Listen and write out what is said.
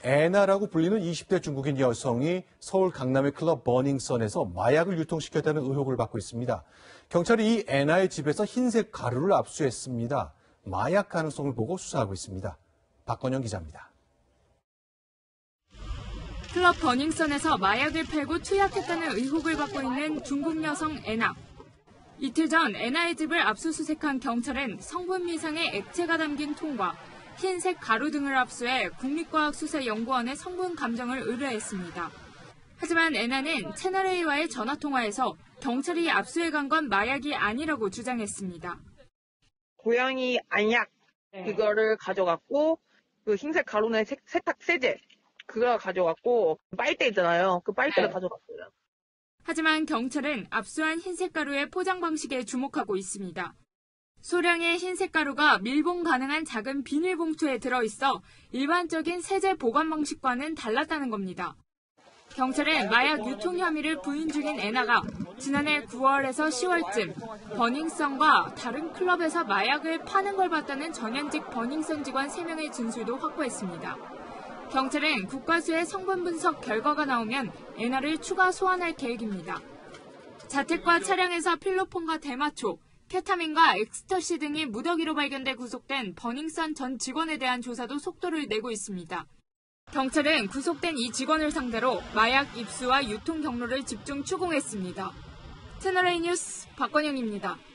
애나라고 불리는 20대 중국인 여성이 서울 강남의 클럽 버닝썬에서 마약을 유통시켰다는 의혹을 받고 있습니다. 경찰이 이 애나의 집에서 흰색 가루를 압수했습니다. 마약 가능성을 보고 수사하고 있습니다. 박건영 기자입니다. 클럽 버닝썬에서 마약을 팔고 투약했다는 의혹을 받고 있는 중국 여성 애나. 이틀 전 애나의 집을 압수수색한 경찰은 성분 미상의 액체가 담긴 통과, 흰색 가루 등을 압수해 국립과학수사연구원에 성분 감정을 의뢰했습니다. 하지만 애나는 채널A와의 전화통화에서 경찰이 압수해간 건 마약이 아니라고 주장했습니다. 고양이 안약 그거를 가져갔고 그 흰색 가루는 세탁 세제 그거 가져갔고 빨대 있잖아요. 그 빨대를 가져갔어요. 하지만 경찰은 압수한 흰색 가루의 포장 방식에 주목하고 있습니다. 소량의 흰색 가루가 밀봉 가능한 작은 비닐봉투에 들어있어 일반적인 세제 보관 방식과는 달랐다는 겁니다. 경찰은 마약 유통 혐의를 부인 중인 애나가 지난해 9월에서 10월쯤 버닝썬과 다른 클럽에서 마약을 파는 걸 봤다는 전현직 버닝썬 직원 3명의 진술도 확보했습니다. 경찰은 국과수의 성분 분석 결과가 나오면 애나를 추가 소환할 계획입니다. 자택과 차량에서 필로폰과 대마초, 케타민과 엑스터시 등이 무더기로 발견돼 구속된 버닝썬 전 직원에 대한 조사도 속도를 내고 있습니다. 경찰은 구속된 이 직원을 상대로 마약 입수와 유통 경로를 집중 추궁했습니다. 채널A 뉴스 박건영입니다.